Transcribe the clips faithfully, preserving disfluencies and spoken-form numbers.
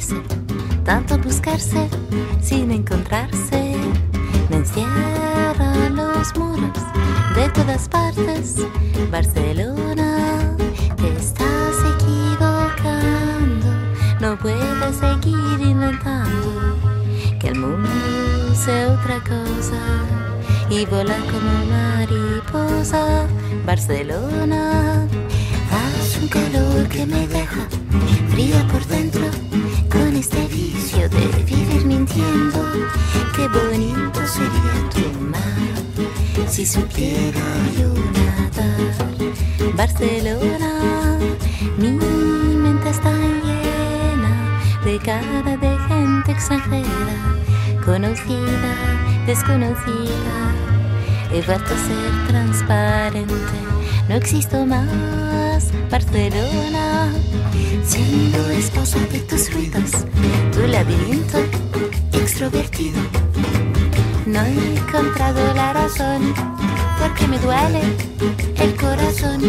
perderse, tanto buscarse sin encontrarse. Me encierran los muros de todas partes. Barcelona, te estás equivocando. No puedes seguir inventando que el mundo sea otra cosa y volar como mariposa. Barcelona, haz un calor que me deja fría por dentro, con este vicio de vivir mintiendo. Qué bonito sería tu mar si supiera yo nadar. Barcelona, mi mente está llena de cara de gente extranjera, conocida, desconocida. He vuelto a ser transparente, no existo más. Barcelona, siendo esposa de tus ruidos, tu laberinto extrovertido. No he encontrado la razón, porque me duele el corazón,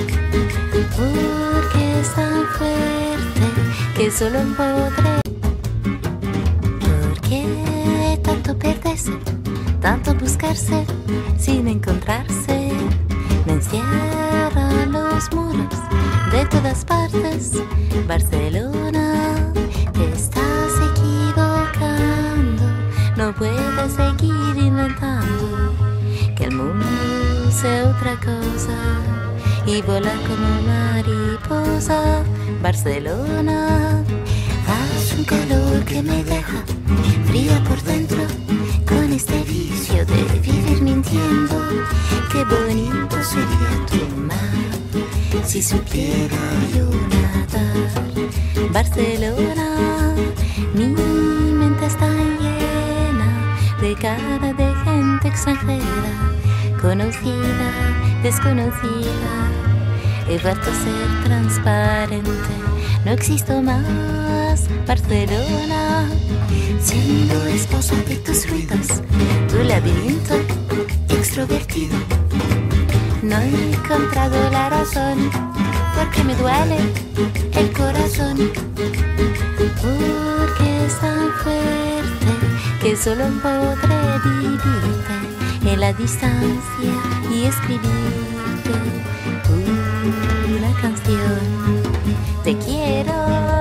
porque es tan fuerte que solo podré. ¿Por qué tanto perderse, tanto buscarse sin encontrarse? Me encierran los muros de todas partes. Barcelona, te estás equivocando. No puedes seguir inventando que el mundo sea otra cosa y volar como mariposa. Barcelona, haz un calor que me deja fría por dentro, con este vicio de vivir mintiendo. Qué bonito sería tu mar si supiera yo nadar. Barcelona, mi mente está llena de cara de gente extranjera, conocida, desconocida. He vuelto a ser transparente, no existo más. Barcelona, siendo esposa de tus ruidos, tu laberinto extrovertido. No he encontrado la razón, porque me duele el corazón, porque es tan fuerte que solo podré vivirte en la distancia y escribirte una canción. Te quiero.